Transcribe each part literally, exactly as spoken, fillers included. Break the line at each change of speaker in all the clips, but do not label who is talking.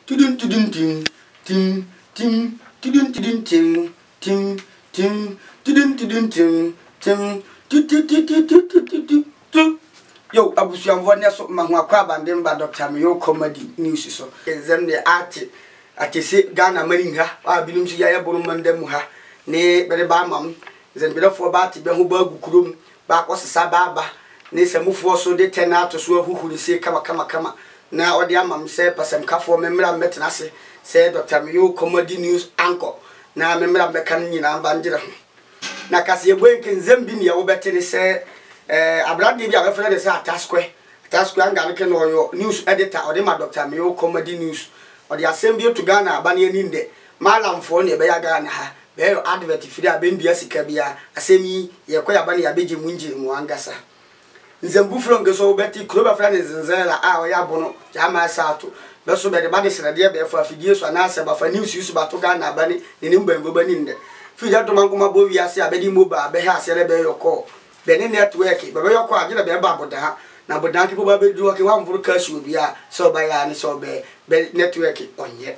Tudun tudun tim tim tim tudun tudun tim tim tim tudun tudun tim tim tu tu tu tu tu tu tu. Yo abusuamfo ne so ma ho akwa bandem ba Doctor Mayo Comedy News so. Exam the art atese Ghana mani ha a bilum si ya bonu mandam ha ne bere ba mam zembelefo ba ti be ho ba gukurum ba kwosesa ba ba ne semufo so de tenato so ahuhuri se kama kama kama na odi amam se pasem kafo memra metena se se Doctor Mayo Comedy News anchor na memra be kan nyina ba njira na kase egwenke nzembi ne wo betene se eh abrade bi abefere de se ataskwe ataskwe anga ke no yo news editor odi ma Doctor Mayo Comedy News odi asembio to Ghana abane aninde malamfo ne be ya Ghana ha be yo advert firi abendua sika bia asemi ye koya bane ya beje munji mu angasa nzembu fronge so beti kroba fra ne zinzela a oya bono jama sato be so be de bade srade be fa fidie so na ase ba fa news yu so ba to Ghana abane ne ne mbambo bani nde fidie to mankoma bo wi ase abedi mobile be ha ase be yo call be ne network be be yo call agire be ba boda ha na boda ki bo be du ki wa mvuru kashi obi a so ba ya ni so be be network onye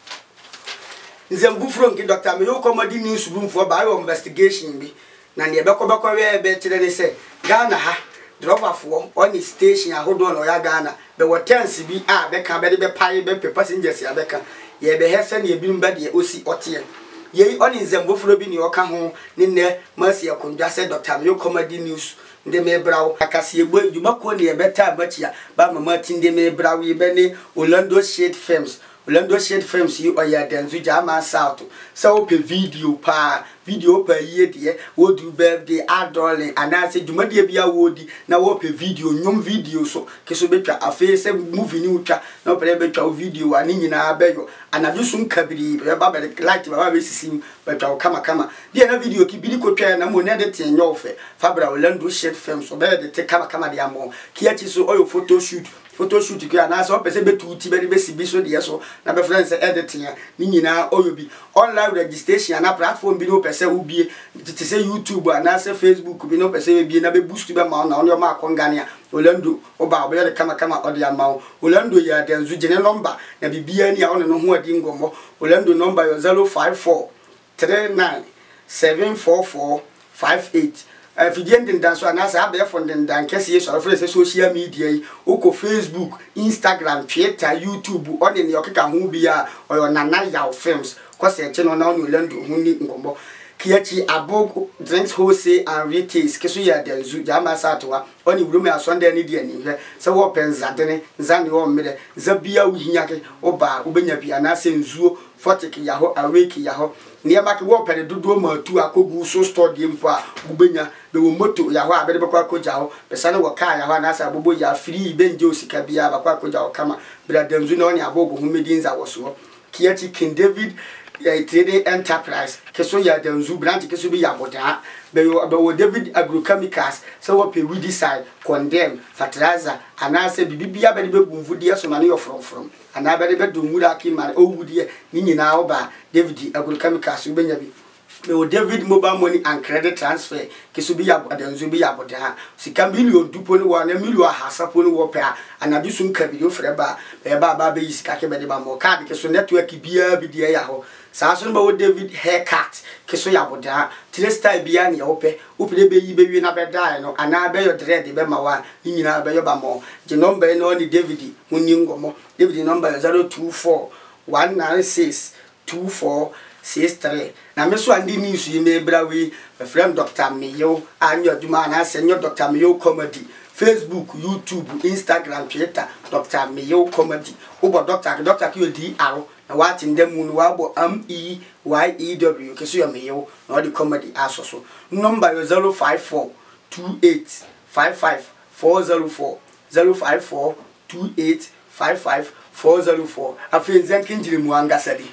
nzembu fronge Doctor Mayo Comedy News room for ba yo investigation bi na ne be ko be ko we be tire ne se Ghana ha driver for on the station ahodo no ya Ghana be watensi bi a be ka be be pai be passengers ya be ka ye be hese ne bi mba de osi otie ye on nzembo furo bi ne oka ho ne ne masi akondwa se Doctor Mayo Comedy News nde me brawo akase egbo djuma ko ne be ta bachia ba mama tinde me brawo ye be ne Orlando Shade Films Orlando Shade Films yi oya denzu jama south so pe video pa video pa ye de wo do birthday adolling anase djumade bia wodi na wo pe video nyom video so keso betwa afi se movie ni utwa na pe betwa video ani nyina beyo anadu sun kabiri be ba be light ba be sisim betwa kama kama de na video ki bili ko twa na mo ne de tenyo ofe fabra Orlando Shade Films so be de te kama kama de amo kiachi so oyo photo shoot photo shoot ki ana so pese betu ti be be sibi so de so na be friends editing ni nyina oyo bi online registration na platform bi no pese ubie ti se YouTube ana se Facebook bi no pese bi na be boost be ma na onyo ma akongania Orlando oba oba de kama kama odi ama Orlando ya denzu jene number na bibia ni a ono no ho adi ngomo Orlando number yo zero five four three nine seven four four five eight afidie ndendan so anasa abe fo ndendan kese yeso afre se social media yi oko Facebook, Instagram, Twitter, YouTube oni ne okeka ho bia oyo nana yaw films kwase eche no na oni Orlando hu ni ngombo kiachi abog drinks wholesale and retail keso ya denzu jama satwa oni wurumi asonde ni de ni hwe se wo penzadene nzane wo mmede zabia wuhinyake oba ubenya bia na se nzuo forty ki yaho aweki yaho niema ki wo pere dodo ma tu akogu so store de mpo a ubenya be wo moto yaho abede bekwa akoja ho pesa ne wo ka yaho na sa bobo ya free benje osika bia bakwa akoja ho kama bra denzu na oni abogo humedinza wo so kiachi King David ya trading enterprise keso ya denzu branch keso bi ya boda be yo be wo David agrochemicals so wo pe we decide condemn fertilizer anase bibibia be be bumvudie so mane yo from from ana be be do mura ki mane o wudie ni nyina oba David agrochemicals we benya bi be wo David mobile money and credit transfer keso bi ya denzu bi ya boda sika million dupo ni wo na million hasapo ni wo pe anadu sun kabiri ofreba be ba ba be sika ke be de ba mo card keso network bia bi dia ya ho Saso no ba David haircut keso ya boda tire style bia ne ope upire be yi be wi na be dai no ana be yo dread be ma wa nyina be yo ba mo je number no ni David munni ngomo David number zero two four one nine six two four six three na me so andi news yi me bra wi friend Doctor Mayo anyo duma na senyo Doctor Mayo Comedy Facebook, YouTube, Instagram, Twitter, Doctor Mayo Comedy. Obo Doctor Doctor Q D R na what in them mun wabo M E Y E W keso ya Mayo na the comedy asoso. Number zero five four two eight five five four zero four zero five four two eight five five four zero four. Afi nzenki njiri mu angasadi.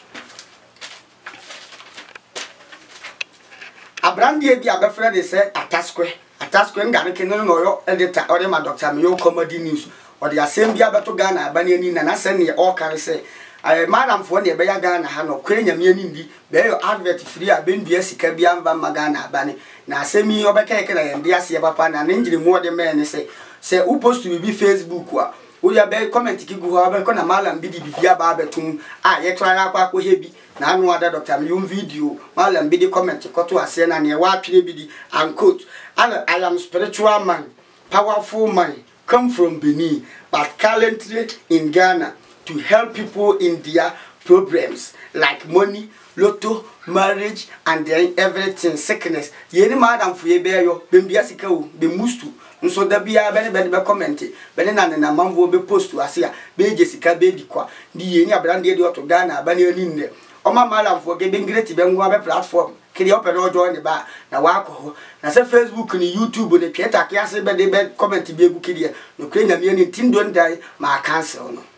Abrandi ebi abefra de se ataskwe Atasko ngare kene no yo editor ode ma Doctor Mayo Comedy News ode asem bia beto Ghana abani ani na na se ne o kare se eh madam fo ne be ya Ghana ha no kwenya me ani ndi be yo advert free abendua sika bia mba ma Ghana abani na asemi obeka ekere ye ndi ase papa na ne njiri mu ode me ne se se u post bi Facebook a we are be comment ki gu ho be ko na malam bi di bibia ba betum a ye try akwa ko hebi na anu ada Doctor Miyo video malam bi di comment ko to ase na ne wa twere bi di and quote I am spiritual man, powerful man, come from Benin, but currently in Ghana to help people in their problems like money, lotto, marriage, and then everything, sickness. Yeni madam for ye bear yo, bembia sikau, be mustu. So there be a very very comment. Benena na mambo be post to Asia, be Jessica be dikwa. Di yeni abrandi di to Ghana, bani nne. Oma madam for giving great benwa platform. Kiri open ojo ni ba na wako na se Facebook ni YouTube ni Twitter kiase be de be comment be egu kiri no kire na me ni tim don dai ma cancel no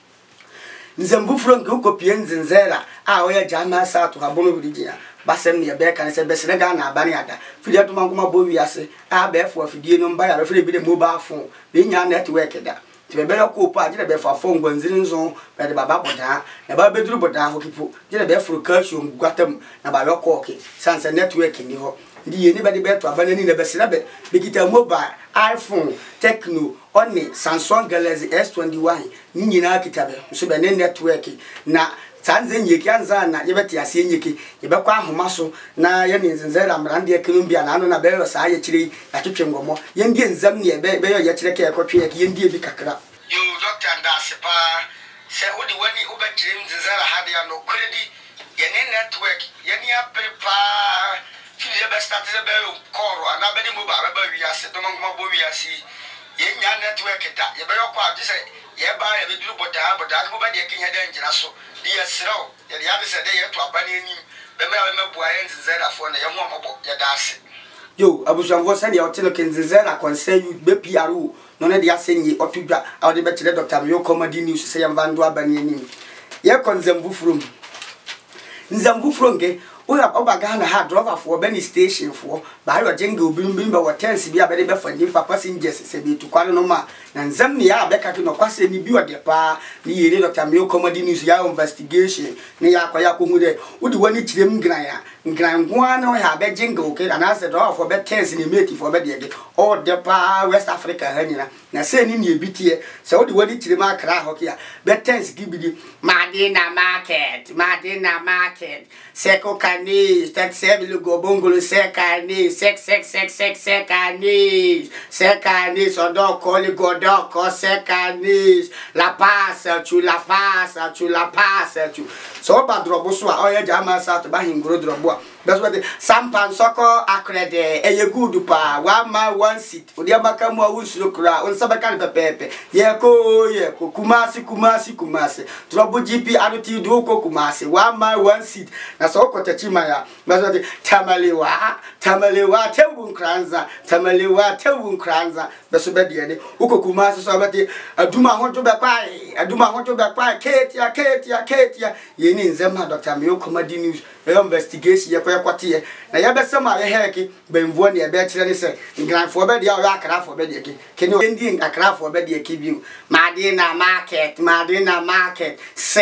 nzembu frank ko pie nzenzera a oya jama sa to abono virginia basem ne be kan se be sene ga na abane ada fidi atoma ngoma bo wiase a be fo fidie no mba ya be fidi bi de mobile phone be nya network da ti be ko pa je be fa phone gwanziri nzo be de baba boda na ba be duru boda ho kipo je be fro calcium gwatam na ba yo ko ke sanse network ni ho ndi ye ni be de be to abane ni na be sene be be kita mobile iPhone Tecno oni Samsung Galaxy S twenty-one ni nyina kita be so be ne network na tanze nyeki anza na yebeti ase nyeki yebekwa ahoma so na ye ne nzenzera mrande ekinumbia na ano na be yo sa ye kire atwetwe ngomo ye ndie nzam ne be be yo ye kire ke ekotwe ye ndie bi kakra yo doctor Ndasepa se odi wani obetire nzenzera hade ya no credit ye ne network ye ne aprepa fili ye be start ze be call ana be ni mobile be wi ase to ngoma bo wi ase ye nya network da ye be yo kwa je se ye ba ye be duru boda boda ko ba de kinya de njira so dia sraw ya ya de se de ye to abane ni be me be bua ye nzenzera fo na ye ho amabo ye da ase yo abusuanfo se de o tele nzenzera konse yu be P R O no na de asenyi otudwa a de be tele Doctor Miyo comedy news se ye mvando abane ni ye konzembu from nzambu from ke we have obaga na ha driver for Benny station for ba yo jenga obin bin ba watensi bi abede be fani papa passengers se bi to kwale no ma na nzam ne ya abeka ki no kwase ni bi ode pa ni yere Doctor Miyo comedy news ya investigation ni ya kwa ya ko hu de udi wani kirem ngran ya ngran gwa na ya be jenga okay na se driver for be tensi ni mate for be de all the pa West Africa hanyina na se ni ni ebitie se udi wani kirem akra hokia be tensi gibidi Madina market Madina market seko kani thirty-seven lugo bongolo sekani sek sek sek sek sekani sekani sodo koli godoko sekani la passa tu la passa tu la passa tu so ba drobo so a oya jama sa to ba hingro drobo that's what the sampan soko akrede eye good pa one man one seat odi amaka mu awusu kura on sabaka pepepe ye ko ye ko kumasi kumasi kumasi drobo G P R T do ko kumasi one man one seat na so ko tachima ya that's what the tamalewa tamalewa tebun kranza tamalewa tebun kranza beso be de ne uko kumasi so bati aduma hoto be kwai aduma hoto be kwai ketia ketia ketia ye ni nzema Doctor Miyo comedy news investigation ye kwate na ya be sama ye heki benvuo ne be kire ne se ngranfo be de ya akrafo be de ki keni endi akrafo be de ki biu Madina market Madina market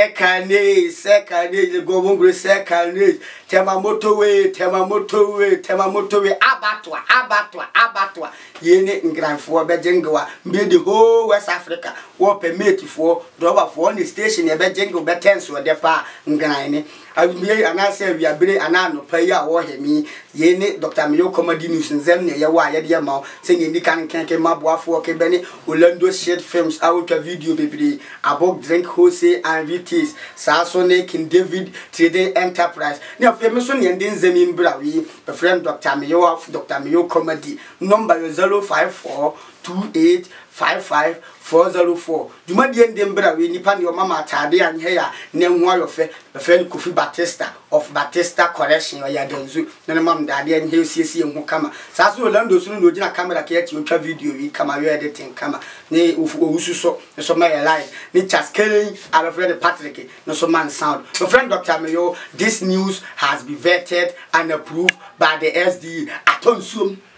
sekane sekane go bongre sekane tema motorway tema motorway tema motorway abatwa abatwa abatwa ye ne ngranfo be jengwa mbe de ho West Africa wo permit for driver for on station ye be jengo be tenso de pa ngran ne abiye anase wi abire anano paya wo hemi ye ne Doctor Miyo comedy news nzem ne ye wa ye de ma se ni ndi kan kenke maboafo ke bene Orlando Shade Films out video bebiri abog drink wholesale and retails Sasone King David Trading Enterprise ne afemi so ne ndi nzem imbra wi the friend Doctor Miyo of Doctor Miyo comedy number zero five four two eight five five four zero four juma die ndembra we nipa ne o mama atade anye ya ne hu ayofe the friend Kofi Batista of Batista Correction ya danzu ne mam dade anye siesie hu kama saso Orlando sunu no gina camera ke ati otwa video wi kama we editing kama ne owusu so so my live ne chaskelen our friend Patrick no so man sound the friend Doctor Miyo this news has been vetted and approved by the S D Atonsum